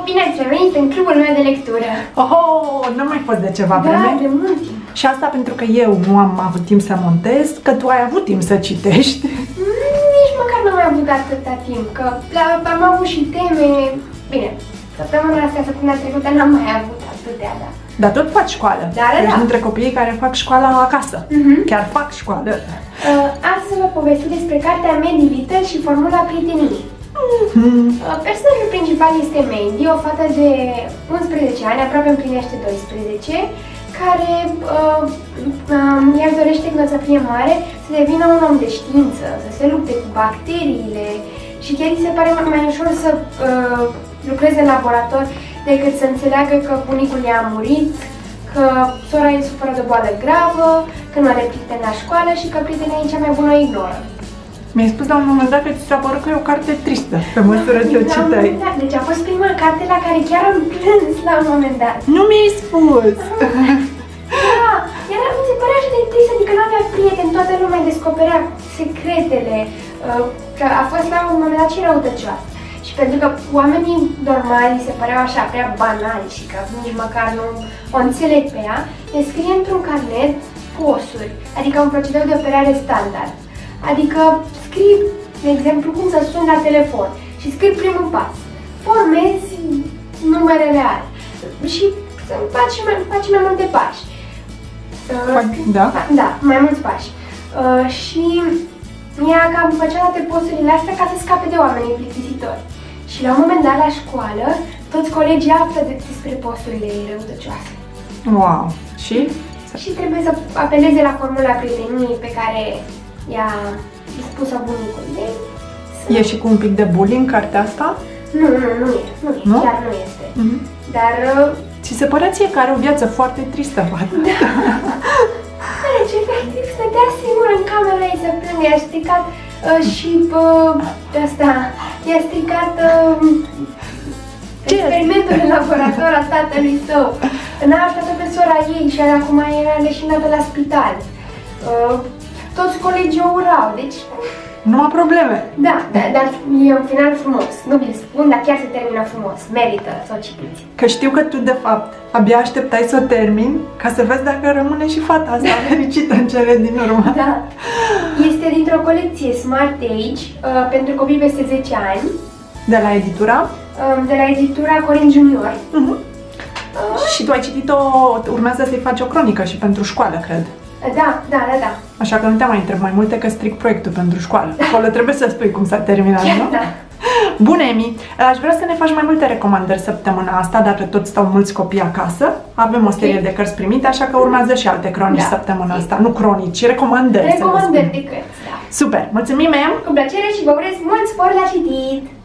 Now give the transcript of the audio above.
bine ați revenit în clubul meu de lectură. Oh, nu mai fost de ceva vreme? Da, de mult timp. Și asta pentru că eu nu am avut timp să montez, că tu ai avut timp să citești. Nici măcar nu am mai avut atâta timp, că am avut și teme. Bine, săptămâna trecută n-am mai avut atâtea, da. Dar tot faci școală. Da. Ești dintre copiii care fac școala acasă. Chiar fac școală. Astăzi vă povesti despre cartea Mandy Little și formula prieteniei. Personajul principal este Mandy, o fată de 11 ani, aproape împlinește 12, care ea își dorește când o să fie mare să devină un om de știință, să se lupte cu bacteriile și chiar îi se pare mai ușor să lucreze în laborator decât să înțeleagă că bunicul i-a murit, că sora ei suferă de o boală gravă, că nu are prieteni la școală și că prietenia ei cea mai bună o ignoră. Mi-ai spus la un moment dat că ți s-a părut că e o carte tristă, pe măsură ce o citeai. Da, deci a fost prima carte la care chiar am plâns la un moment dat. Nu mi-ai spus! Da, mi se părea așa de trist, adică nu avea prieteni, toată lumea descoperea secretele, că a fost la un moment dat și răutăcioasă. Și pentru că oamenii normali se păreau așa prea banali și că nici măcar nu o înțeleg pe ea, le scrie într-un carnet posuri, adică un procedeu de operare standard. Adică scrii, de exemplu, cum să suni la telefon și scrii primul pas, formezi numere reale și faci mai multe pași. Da? Da, mai mulți pași. Și ea cam făcea toate posturile astea ca să scape de oamenii plictisitori. Și la un moment dat la școală, toți colegii află despre posturile ei răutăcioase. Wow! Și? Și trebuie să apeleze la formula prieteniei pe care i-a spus-o bunicul ei. E și cu un pic de bullying cartea asta? Nu e, chiar nu este. Dar... Ți se părea ție că are o viață foarte tristă, fată? Da. Deci, efectiv, stătea singur în camera ei să plângă, i-a stricat și i-a stricat experimentul în laborator al tatălui său. N-a ajutat pe sora ei și acum era leșinată la spital. Toți colegii o urau, deci... Numai probleme. Da, dar e un final frumos. Nu vi-l spun, dar chiar se termină frumos. Merită să o citiți. Că știu că tu, de fapt, abia așteptai să o termini ca să vezi dacă rămâne și fata asta fericită în cele din urmă. Da. Este dintr-o colecție Smart Age pentru copii peste 10 ani. De la editura? De la editura Corin Junior. Și tu ai citit-o, urmează să-i faci o cronică și pentru școală, cred. Da. Așa că nu te mai întreb mai multe, că stric proiectul pentru școală. Acolo trebuie să spui cum s-a terminat, nu? Da. Bun, Emi, aș vrea să ne faci mai multe recomandări săptămâna asta, dacă tot stau mulți copii acasă. Avem o serie de cărți primite, așa că urmează și alte cronici săptămâna asta. Nu cronici, ci recomandări. Recomandări de cărți, da. Super, mulțumim, Em! Cu plăcere și vă urez mult spor la citit!